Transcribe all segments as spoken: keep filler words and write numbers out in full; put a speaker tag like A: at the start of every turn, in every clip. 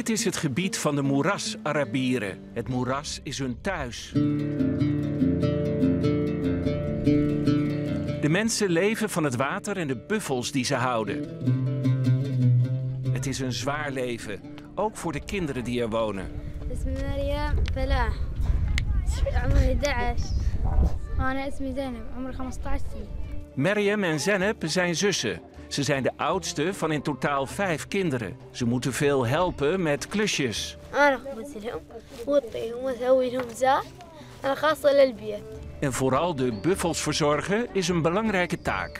A: Dit is het gebied van de moeras-Arabieren. Het moeras is hun thuis. De mensen leven van het water en de buffels die ze houden. Het is een zwaar leven, ook voor de kinderen die er wonen. Maryam en Zeneb zijn zussen. Ze zijn de oudste van in totaal vijf kinderen. Ze moeten veel helpen met klusjes. En vooral de buffels verzorgen is een belangrijke taak.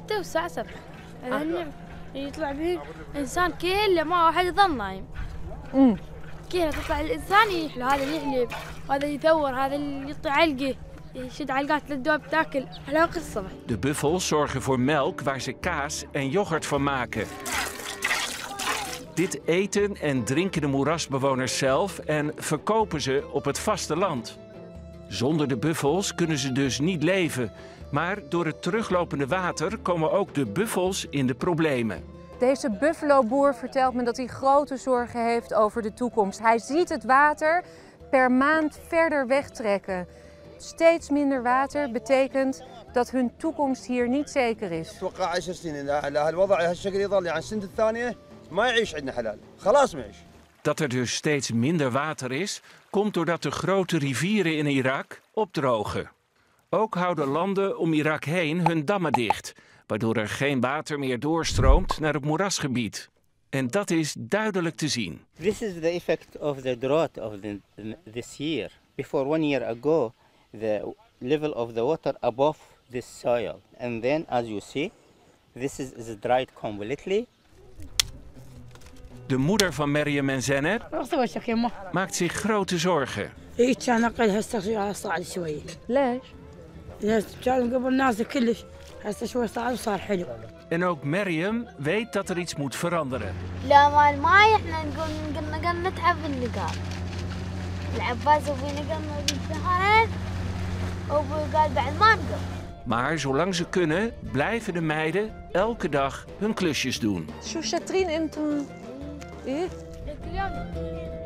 A: De buffels zorgen voor melk waar ze kaas en yoghurt van maken. Dit eten en drinken de moerasbewoners zelf en verkopen ze op het vasteland. Zonder de buffels kunnen ze dus niet leven. Maar door het teruglopende water komen ook de buffels in de problemen.
B: Deze buffaloboer vertelt me dat hij grote zorgen heeft over de toekomst. Hij ziet het water per maand verder wegtrekken. Steeds minder water betekent dat hun toekomst hier niet zeker is.
A: Dat er dus steeds minder water is, komt doordat de grote rivieren in Irak opdrogen. Ook houden landen om Irak heen hun dammen dicht, waardoor er geen water meer doorstroomt naar het moerasgebied. En dat is duidelijk te zien.
C: This is the effect of the drought of the, this year. Before one year ago, the level of the water above this soil. And then, as you see, this is, is dried completely.
A: De moeder van Maryam en Zeneb maakt zich grote zorgen. En ook Maryam weet dat er iets moet veranderen. Maar zolang ze kunnen, blijven de meiden elke dag hun klusjes doen.